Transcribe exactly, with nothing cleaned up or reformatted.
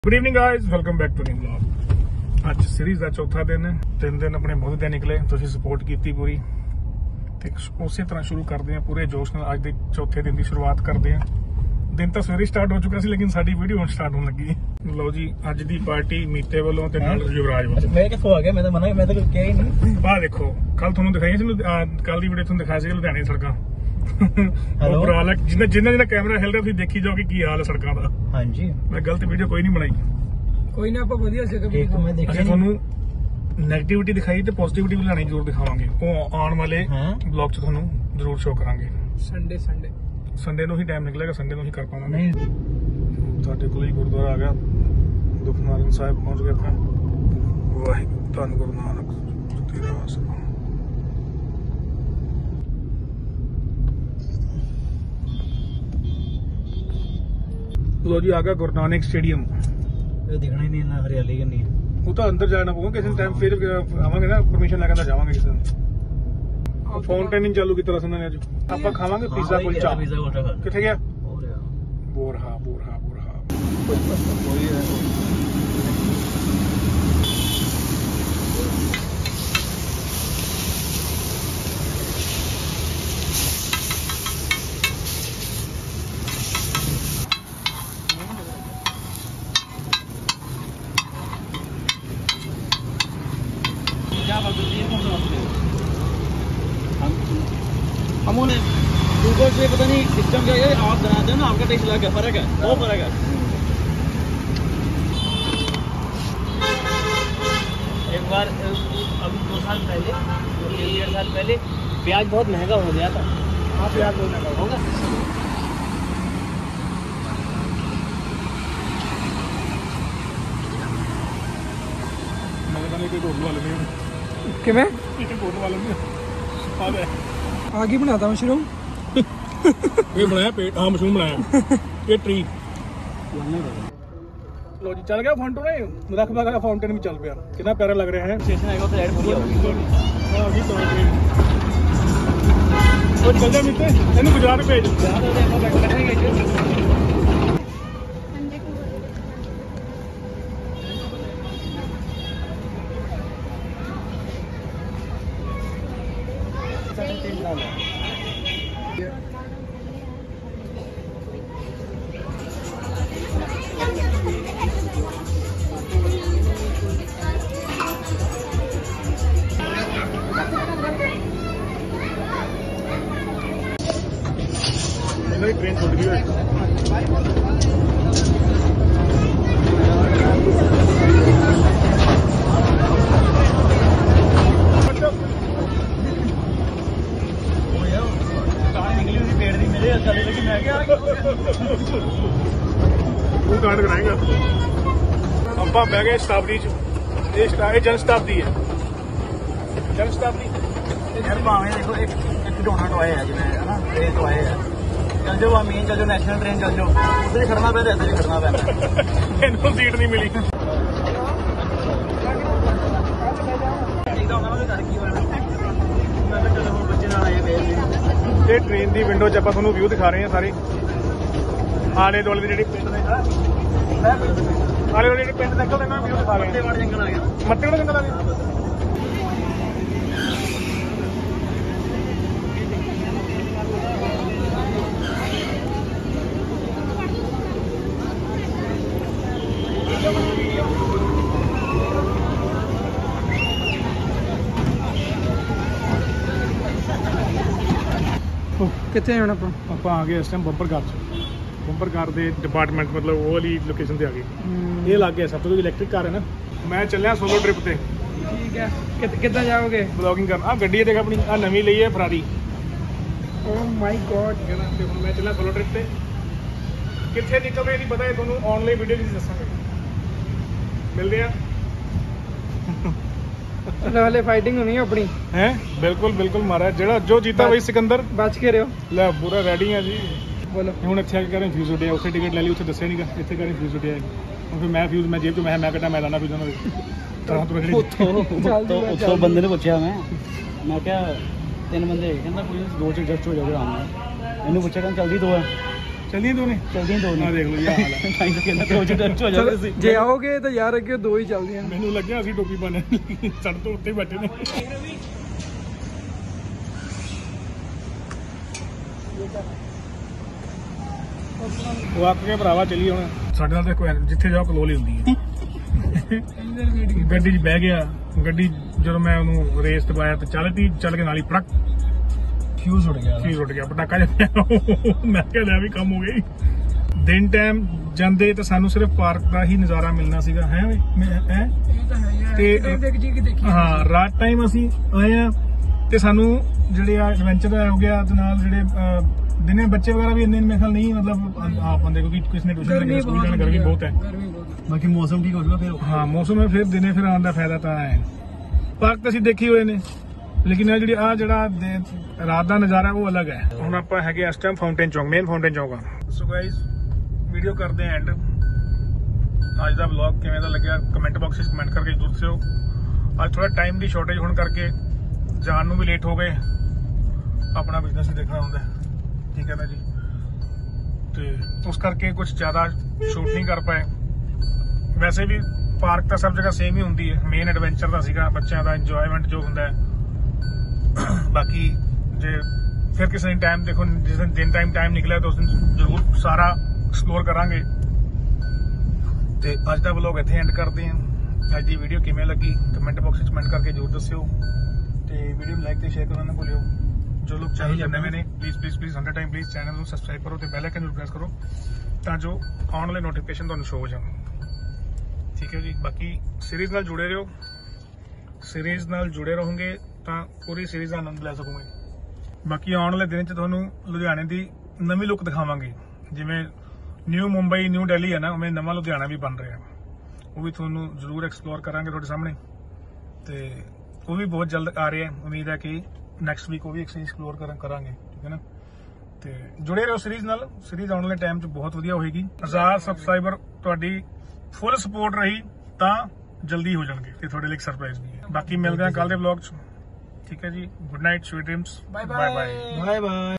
Good evening guys, welcome back to new vlog. ਅੱਜ series ਦਾ ਚੌਥਾ ਦਿਨ ਹੈ। ਤਿੰਨ ਦਿਨ ਆਪਣੇ ਬਹੁਤ ਦੇ ਨਿਕਲੇ, ਤੁਸੀਂ ਸਪੋਰਟ ਕੀਤੀ ਪੂਰੀ ਤੇ ਉਸੇ ਤਰ੍ਹਾਂ ਸ਼ੁਰੂ ਕਰਦੇ ਹਾਂ ਪੂਰੇ ਜੋਸ਼ ਨਾਲ। ਅੱਜ ਦੇ ਚੌਥੇ ਦਿਨ ਦੀ ਸ਼ੁਰੂਆਤ ਕਰਦੇ ਹਾਂ। ਦਿਨ ਤਾਂ ਸਵੇਰੇ ਸਟਾਰਟ ਹੋ ਚੁੱਕਾ ਸੀ, ਲੇਕਿਨ ਸਾਡੀ ਵੀਡੀਓ ਹੁਣ ਸਟਾਰਟ ਹੋਣ ਲੱਗੀ ਹੈ। ਲਓ ਜੀ, ਅੱਜ ਦੀ ਪਾਰਟੀ ਮੀਤੇ ਵੱਲੋਂ ਤੇ ਨਾਲ ਯੁਵਰਾਜ ਵੱਲੋਂ। ਮੈਂ ਕਿੱਥੋਂ ਆ ਗਿਆ? ਮੈਂ ਤਾਂ ਮਨਾ ਮੈਂ ਤਾਂ ਕੁਝ ਕਿਹਾ ਹੀ ਨਹੀਂ। ਆਹ ਦੇਖੋ, ਕੱਲ ਤੁਹਾਨੂੰ ਦਿਖਾਈ ਸੀ, ਕੱਲ ਦੀ ਵੀਡੀਓ ਤੁਹਾਨੂੰ ਦਿਖਾਇਆ ਸੀ ਲੁਧਿਆਣੇ ਸੜਕਾਂ। ਜਿੰਨਾ ਜਿੰਨਾ ਜਿੰਨਾ ਕੈਮਰਾ ਹਿਲ ਰਿਹਾ ਤੁਸੀਂ ਦੇਖੀ ਜਾਓ ਕਿ ਕੀ ਹਾਲ ਹੈ ਸੜਕਾਂ ਦਾ। ਹਾਂਜੀ, ਮੈਂ ਗਲਤ ਵੀਡੀਓ ਕੋਈ ਨਹੀਂ ਬਣਾਈ। ਕੋਈ ਨਾ, ਆਪਾਂ ਵਧੀਆ ਸੀ ਇੱਕ ਮੈਂ ਦੇਖਿਆ। ਅਸੀਂ ਤੁਹਾਨੂੰ ਨੈਗੇਟਿਵਿਟੀ ਦਿਖਾਈ ਤੇ ਪੋਜ਼ਿਟਿਵਿਟੀ ਵੀ ਲਾਣੀ ਜ਼ਰੂਰ ਦਿਖਾਵਾਂਗੇ। ਉਹ ਆਉਣ ਵਾਲੇ ਬਲੌਗ 'ਚ ਤੁਹਾਨੂੰ ਜ਼ਰੂਰ ਸ਼ੋਅ ਕਰਾਂਗੇ। ਸੰਡੇ ਸੰਡੇ ਸੰਡੇ ਨੂੰ ਹੀ ਟਾਈਮ ਨਿਕਲੇਗਾ, ਸੰਡੇ ਨੂੰ ਹੀ ਕਰ ਪਾਵਾਂਗੇ। ਨਹੀਂ, ਸਾਡੇ ਕੋਲ ਹੀ ਗੁਰਦੁਆਰਾ ਆ ਗਿਆ, ਦੁਖਨਾਰਨ ਸਾਹਿਬ ਪਹੁੰਚ ਗਏ ਆਪਾਂ। ਵਾਹਿਗੁਰੂ ਧੰਨ ਗੁਰੂ ਨਾਨਕ ਤੇਰਾ ਵਾਸਾ। लो जी, आ गया गुरु नानक स्टेडियम। दिखना ही नहीं ना, हरियाली करनी है। वो तो अंदर जाना पड़ेगा किसी टाइम, फिर आवांगे ना, परमिशन लेकर जावांगे किसी दिन। फाउंटेन इन चालू की तरह से आज आप खावांगे पिज्जा कुलचा। किथे गया? बोरहा बोरहा बोरहा। हमने गूगल से पता नहीं सिस्टम क्या है, आप बनाते हो ना, आपका टेस्ट अलग है, फर्क है, बहुत फर्क है। एक बार अभी दो साल पहले, डेढ़ साल पहले प्याज बहुत महंगा हो गया था। हाँ, प्याज बहुत महंगा होगा। आगे बनाता मशरूम। ये बनाया पेट, हाँ मशरूम बनाया ये ट्री। लो जी, चल गया फाउंटेन है, रख लगा फाउंटेन भी चल गया। कितना प्यारा लग रहा है। स्टेशन आएगा तो ऐड हो और चल जा मिलते तेन गुजरात भेज। ट्रेन छूट गई है। काट कराएगा अब बह गए शताब्दी च। जन शताब्दी है, जन शताब्दी भावे देखो एक एक खिडौना टॉय है जिन्हें है ना, ये टॉय है। चल जाओ वहाँ मेन, चल जाओ नेशनल ट्रेन, चल जाओ उधर ही खड़ना पैदा, इधर ही खड़ना पैदा। इनको सीट नहीं मिली। ये ट्रेन की विंडो च आप थोड़ा व्यू दिखा रहे हैं सारे आले दुआले ਜਿਹੜੇ ਪਿੰਡ ਨੇ। आले दुआले ਜਿਹੜੇ ਪਿੰਡ ਨਿਕਲਦੇ ਨੇ व्यू दिखा रहे हैं। जंगल आ गया, मत्तेवाड़ा जंगल आ गया। कितने होना अपन आप आ गए इस time bumper car bumper car के डिपार्टमेंट, मतलब वो वाली लोकेशन से आ गई। ये लग गया सब तो इलैक्ट्रिक कार है ना। मैं चलिया सोलो ट्रिप पे। ठीक है, कितना जाओगे ब्लॉगिंग करना? आ गड्डी देख अपनी, आ नवी ली है फरारी। Oh my God. मैं चलिया सोलो ट्रिप पे। कितने निकल रहे नहीं पता है ਤੁਹਾਨੂੰ ऑनलाइन वीडियो भी दसांगे। मिलते हैं नाले फाइटिंग होनी है अपनी है। बिल्कुल बिल्कुल महाराज, जेड़ा जो जीता वही सिकंदर। बच के रहो। ले पूरा रेडी है जी। बोलो ਹੁਣ ਇੱਥੇ ਆ ਕੇ ਕਹਿੰਦੇ ਫਿਊਜ਼ ਉੱਡਿਆ, ਉੱਥੇ ਟਿਕਟ ਲੈ ਲਈ, ਉੱਥੇ ਦੱਸਿਆ ਨਹੀਂਗਾ, ਇੱਥੇ ਕਹਿੰਦੇ ਫਿਊਜ਼ ਉੱਡਿਆ। ਹੁਣ ਫਿਰ ਮੈਂ ਫਿਊਜ਼ ਮੈਂ ਜੇਬ ਤੋਂ ਮੈਂ ਮੈਂ ਕੱਢਾ, ਮੈਂ ਲਾਣਾ ਫਿਊਜ਼ ਉਹਨਾਂ ਦੇ ਤਰ੍ਹਾਂ ਤੋਂ। ਉੱਥੋਂ ਬੰਦੇ ਨੇ ਪੁੱਛਿਆ, ਮੈਂ ਮੈਂ ਕਿਹਾ ਤਿੰਨ ਬੰਦੇ ਕਹਿੰਦਾ ਕੋਈ ਦੋ ਚ ਐਡਜਸਟ ਹੋ ਜਾਊਗਾ ਆਰਾਮ ਨਾਲ। ਇਹਨੂੰ ਪੁੱਛਿਆ ਕਹਿੰਦਾ ਜਲਦੀ ਦੋ ਹੈ ਚੱਲੀਏ ਦੋਨੇ ਚਲਦੀਆਂ ਦੋ ਆ ਦੇਖ ਲਓ ਇਹ ਹਾਲ ਹੈ ਤਾਂ ਹੀ ਕਹਿੰਦਾ ਦੋ ਚ ਟੱਚ ਹੋ ਜਾਵੇ ਸੀ ਜੇ ਆਓਗੇ ਤਾਂ ਯਾਰ ਅੱਗੇ ਦੋ ਹੀ ਚੱਲਦੀਆਂ ਮੈਨੂੰ ਲੱਗਿਆ ਅਸੀਂ ਟੋਪੀ ਪਾਣੇ ਸੜ ਤੋਂ ਉੱਤੇ ਬੈਠੇ ਨੇ ਉਹ ਆਪ ਕੇ ਭਰਾਵਾ ਚੱਲੀ ਹੁਣ ਸਾਡੇ ਨਾਲ ਦੇਖੋ ਜਿੱਥੇ ਜਾਓ ਕਲੋਲ ਹੀ ਹੁੰਦੀ ਹੈ ਗੱਡੀ 'ਚ ਬਹਿ ਗਿਆ ਗੱਡੀ ਜਦੋਂ ਮੈਂ ਉਹਨੂੰ ਰੇਸ ਤੇ ਪਾਇਆ ਤੇ ਚੱਲ ਤੀ ਚੱਲ ਕੇ ਨਾਲ ਹੀ ਪੜਕ ਫਿਊਜ਼ ਉੱਡ ਗਿਆ ਫਿਊਜ਼ ਉੱਡ ਗਿਆ ਪਟਾਕਾ ਜਿਹਾ ਮੈਂ ਕਿਹਾ ਲੈ ਵੀ ਕੰਮ ਹੋ ਗਈ ਦਿਨ ਟਾਈਮ ਜਾਂਦੇ ਤਾਂ ਸਾਨੂੰ ਸਿਰਫ ਪਾਰਕ ਦਾ ਹੀ ਨਜ਼ਾਰਾ ਮਿਲਣਾ ਸੀਗਾ ਹੈ ਹੈ ਤੇ ਹਾਂ ਰਾਤ ਟਾਈਮ ਅਸੀਂ ਆਏ ਆ ਤੇ ਸਾਨੂੰ ਜਿਹੜੇ ਆ ਐਡਵੈਂਚਰ ਹੋ ਗਿਆ ਤੇ ਨਾਲ ਜਿਹੜੇ ਦਿਨੇ ਬੱਚੇ ਵਗੈਰਾ ਵੀ ਇੰਨੇ ਮੇਰੇ ਖਿਆਲ ਨਹੀਂ ਮਤਲਬ ਆਪ ਬੰਦੇ ਕਿਉਂਕਿ ਕਿਸ ਨੇ ਟਿਊਸ਼ਨ ਲੱਗਿਆ ਸਕੂਲ ਜਾਣਾ ਗਰਮੀ ਬਹੁਤ ਹੈ ਬਾਕੀ ਮੌਸਮ ਠੀਕ ਹੋ ਜਾਊਗਾ ਫਿਰ ਹਾਂ ਮੌਸਮ ਹੈ ਫਿਰ ਦਿਨੇ ਫਿਰ ਆਉਣ ਦਾ ਫਾਇਦਾ ਤਾਂ ਹੈ ਪਾਰਕ ਤਾਂ ਅਸੀਂ ਦੇਖੀ ਹੋਏ ਨੇ ਲੇਕਿਨ ਇਹ ਜਿਹੜੀ ਆ ਜਿਹੜਾ ਰਾਤ ਦਾ ਨਜ਼ਾਰਾ ਉਹ ਅਲੱਗ ਹੈ ਹੁਣ ਆਪਾਂ ਹੈਗੇ ਇਸ ਟਾਈਮ ਫਾਊਂਟੇਨ ਚੌਂਕ ਮੇਨ ਫਾਊਂਟੇਨ ਚੌਂਕ ਆ ਸੋ ਗਾਇਜ਼ ਵੀਡੀਓ ਕਰਦੇ ਆ ਐਂਡ ਅੱਜ ਦਾ ਵਲੌਗ ਕਿਵੇਂ ਦਾ ਲੱਗਿਆ ਕਮੈਂਟ ਬਾਕਸ ਵਿੱਚ ਕਮੈਂਟ ਕਰਕੇ ਜ਼ਰੂਰ ਦੱਸਿਓ ਅੱਜ ਥੋੜਾ ਟਾਈਮ ਦੀ ਸ਼ਾਰਟੇਜ ਹੋਣ ਕਰਕੇ ਜਾਣ ਨੂੰ ਵੀ ਲੇਟ ਹੋ ਗਏ ਆਪਣਾ ਬਿਜ਼ਨਸ ਹੀ ਦੇਖਣਾ ਹੁੰਦਾ ਠੀਕ ਹੈ ਨਾ ਜੀ ਤੇ ਉਸ ਕਰਕੇ ਕੁਝ ਜ਼ਿਆਦਾ ਸ਼ੂਟ ਨਹੀਂ ਕਰ ਪਾਏ ਵੈਸੇ ਵੀ ਪਾਰਕ ਤਾਂ ਸਭ ਜਗ੍ਹਾ ਸੇਮ ਹੀ ਹੁੰਦੀ ਹੈ ਮੇਨ ਐਡਵੈਂਚਰ ਦਾ ਸੀਗਾ ਬੱਚਿਆਂ ਦਾ ਇੰਜੋਇਮੈਂਟ ਜੋ ਹੁੰਦਾ ਹੈ ਬਾਕੀ ਜੇ ਫਿਰ ਕਿਸੇ ਦਿਨ ਟਾਈਮ ਦੇਖੋ ਜਿਸ ਦਿਨ ਦਿਨ ਟਾਈਮ ਟਾਈਮ ਨਿਕਲਿਆ ਤਾਂ ਉਸ ਦਿਨ ਜ਼ਰੂਰ ਸਾਰਾ ਐਕਸਪਲੋਰ ਕਰਾਂਗੇ ਤੇ ਅੱਜ ਦਾ ਵਲੌਗ ਇੱਥੇ ਐਂਡ ਕਰਦੇ ਹਾਂ ਅੱਜ ਦੀ ਵੀਡੀਓ ਕਿਵੇਂ ਲੱਗੀ ਕਮੈਂਟ ਬਾਕਸ ਵਿੱਚ ਕਮੈਂਟ ਕਰਕੇ ਜ਼ਰੂਰ ਦੱਸਿਓ ਤੇ ਵੀਡੀਓ ਨੂੰ ਲਾਈਕ ਤੇ ਸ਼ੇਅਰ ਕਰਨਾ ਨਾ ਭੁੱਲਿਓ ਜੋ ਲੋਕ ਚੈਨਲ ਤੇ ਨਵੇਂ ਨੇ please please please hundred time please channel ਨੂੰ ਸਬਸਕ੍ਰਾਈਬ ਕਰੋ ਤੇ ਬੈਲ ਆਈਕਨ ਨੂੰ ਪ੍ਰੈਸ ਕਰੋ ਤਾਂ ਜੋ ਆਉਣ ਵਾਲੇ ਨੋਟੀਫਿਕੇਸ਼ਨ ਤੁਹਾਨੂੰ ਸ਼ੋ ਹੋ ਜਾਣ ਠੀਕ ਹੈ ਜੀ ਬਾਕੀ ਸੀਰੀਜ਼ ਨਾਲ ਜੁੜੇ ਰਹੋ ਸੀਰੀਜ਼ ਨਾਲ ਜੁੜੇ ਰਹੋਗੇ ਤਾਂ ਪੂਰੀ ਸੀਰੀਜ਼ ਦਾ ਆਨੰਦ ਲੈ ਸਕੋਗੇ ਬਾਕੀ ਆਉਣ ਵਾਲੇ ਦਿਨ 'ਚ ਤੁਹਾਨੂੰ ਲੁਧਿਆਣੇ ਦੀ ਨਵੀਂ ਲੁੱਕ ਦਿਖਾਵਾਂਗੇ ਜਿਵੇਂ ਨਿਊ ਮੁੰਬਈ ਨਿਊ ਦਿੱਲੀ ਹੈ ਨਾ ਉਵੇਂ ਨਵਾਂ ਲੁਧਿਆਣਾ ਵੀ ਬਣ ਰਿਹਾ ਉਹ ਵੀ ਤੁਹਾਨੂੰ ਜ਼ਰੂਰ ਐਕਸਪਲੋਰ ਕਰਾਂਗੇ ਤੁਹਾਡੇ ਸਾਹਮਣੇ ਤੇ ਉਹ ਵੀ ਬਹੁਤ ਜਲਦ ਆ ਰਿਹਾ ਉਮੀਦ ਹੈ ਕਿ ਨੈਕਸਟ ਵੀਕ ਉਹ ਵੀ ਐਕਸਪਲੋਰ ਕਰਾਂਗੇ ਠੀਕ ਹੈ ਨਾ ਤੇ ਜੁੜੇ ਰਹੋ ਸੀਰੀਜ਼ ਨਾਲ ਸੀਰੀਜ਼ ਆਉਣ ਵਾਲੇ ਟਾਈਮ 'ਚ ਬਹੁਤ ਵਧੀਆ ਹੋਏਗੀ ਹਜ਼ਾਰ ਸਬਸਕ੍ਰਾਈਬਰ ਤੁਹਾਡੀ ਫੁੱਲ ਸਪੋਰਟ ਰਹੀ ਤਾਂ ਜਲਦੀ ਹੋ ਜਾਣਗੇ ਤੇ ਤੁਹਾਡੇ ਲਈ ਇੱਕ ਸਰਪ੍ਰਾਈਜ਼ ਵੀ ਹੈ ਬਾਕੀ ਮਿਲਦੇ ਹਾਂ ਕੱਲ ਦੇ ਵਲੌਗ 'ਚ ਠੀਕ ਹੈ ਜੀ good night sweet dreams bye bye bye bye